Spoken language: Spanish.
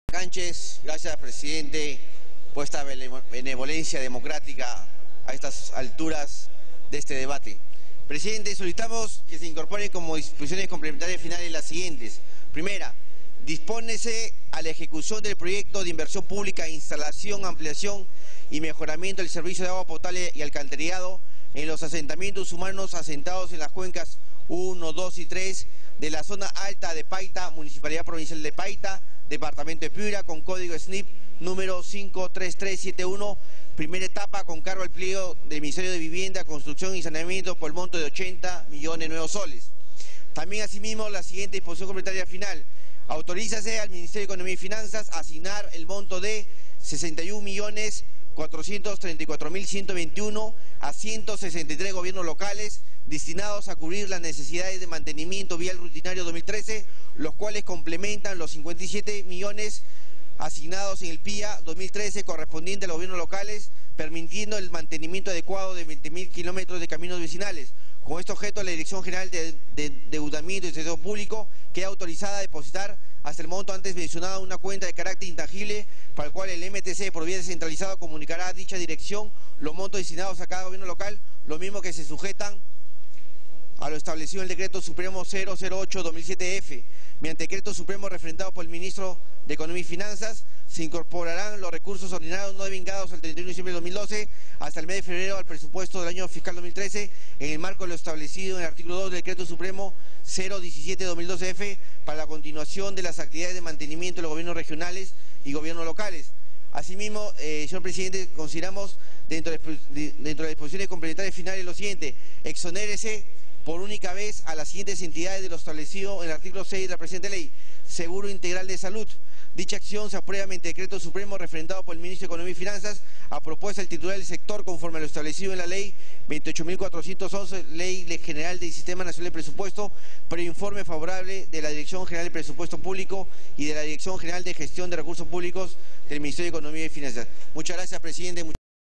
Canches, gracias presidente por esta benevolencia democrática a estas alturas de este debate. Presidente, solicitamos que se incorporen como disposiciones complementarias finales las siguientes. Primera, dispónese a la ejecución del proyecto de inversión pública, instalación, ampliación y mejoramiento del servicio de agua potable y alcantarillado en los asentamientos humanos asentados en las cuencas 1, 2 y 3 de la zona alta de Paita, Municipalidad Provincial de Paita, Departamento de Piura, con código SNIP número 53371, primera etapa con cargo al pliego del Ministerio de Vivienda, Construcción y Saneamiento por el monto de 80 millones de nuevos soles. También asimismo la siguiente disposición complementaria final. Autorízase al Ministerio de Economía y Finanzas a asignar el monto de 61.434.121 a 163 gobiernos locales destinados a cubrir las necesidades de mantenimiento vial rutinario 2013, los cuales complementan los 57 millones asignados en el PIA 2013 correspondiente a los gobiernos locales, permitiendo el mantenimiento adecuado de 20.000 kilómetros de caminos vecinales. Con este objeto, la Dirección General de Endeudamiento y Sector Público queda autorizada a depositar hasta el monto antes mencionado una cuenta de carácter intangible para el cual el MTC, por vía descentralizada, comunicará a dicha dirección los montos destinados a cada gobierno local, lo mismo que se sujetan a lo establecido en el Decreto Supremo 008-2007F. Mediante Decreto Supremo refrendado por el Ministro de Economía y Finanzas, se incorporarán los recursos ordinarios no devengados al 31 de diciembre de 2012 hasta el mes de febrero al presupuesto del año fiscal 2013 en el marco de lo establecido en el artículo 2 del Decreto Supremo 017-2012F para la continuación de las actividades de mantenimiento de los gobiernos regionales y gobiernos locales. Asimismo, señor presidente, consideramos dentro de las disposiciones complementarias finales lo siguiente: exonérese por única vez a las siguientes entidades de lo establecido en el artículo 6 de la presente ley. Seguro Integral de Salud. Dicha acción se aprueba mediante Decreto Supremo refrendado por el Ministro de Economía y Finanzas a propuesta del titular del sector conforme a lo establecido en la Ley 28.411, Ley General del Sistema Nacional de Presupuesto, previo informe favorable de la Dirección General de Presupuesto Público y de la Dirección General de Gestión de Recursos Públicos del Ministerio de Economía y Finanzas. Muchas gracias, presidente.